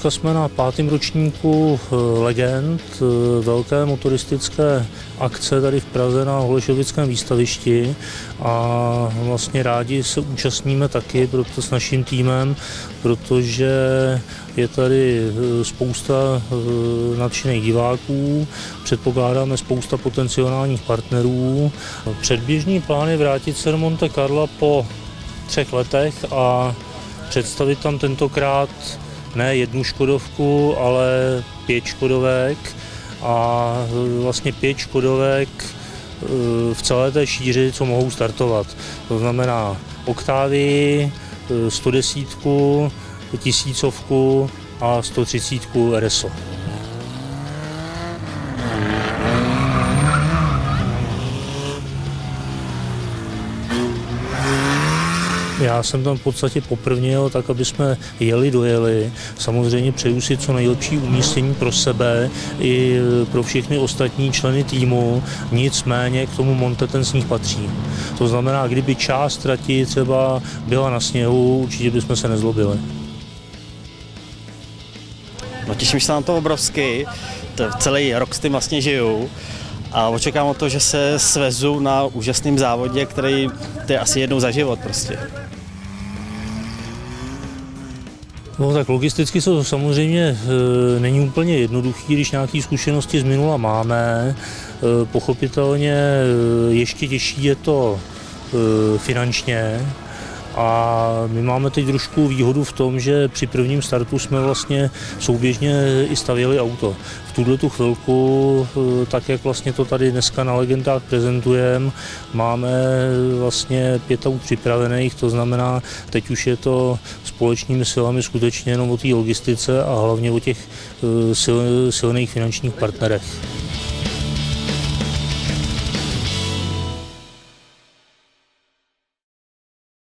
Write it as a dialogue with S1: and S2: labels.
S1: Dneska jsme na 5. ročníku Legend, velké motoristické akce tady v Praze na Holešovickém výstavišti a vlastně rádi se účastníme taky proto s naším týmem, protože je tady spousta nadšených diváků, předpokládáme spousta potenciálních partnerů. Předběžný plán je vrátit se do Monte Carla po 3 letech a představit tam tentokrát ne 1 Škodovku, ale 5 Škodovek a vlastně 5 Škodovek v celé té šíři, co mohou startovat. To znamená Octavii, 110, 1000 a 130 RSO. Já jsem tam v podstatě poprvně jel tak, aby jsme dojeli. Samozřejmě přeju si co nejlepší umístění pro sebe i pro všechny ostatní členy týmu, nicméně k tomu Monte ten sníh patří. To znamená, kdyby část trati třeba byla na sněhu, určitě bychom se nezlobili.
S2: No, těším se na to obrovsky, celý rok s tím vlastně žiju. A očekávám to, že se svezu na úžasném závodě, který je asi jednou za život prostě.
S1: No tak logisticky to samozřejmě není úplně jednoduchý, když nějaké zkušenosti z minula máme. Pochopitelně ještě těžší je to finančně. A my máme teď trošku výhodu v tom, že při prvním startu jsme vlastně souběžně i stavěli auto. V tuhletu chvilku, tak jak vlastně to tady dneska na Legendách prezentujeme, máme vlastně 5 aut připravených, to znamená, teď už je to společnými silami skutečně jenom o té logistice a hlavně o těch silných finančních partnerech.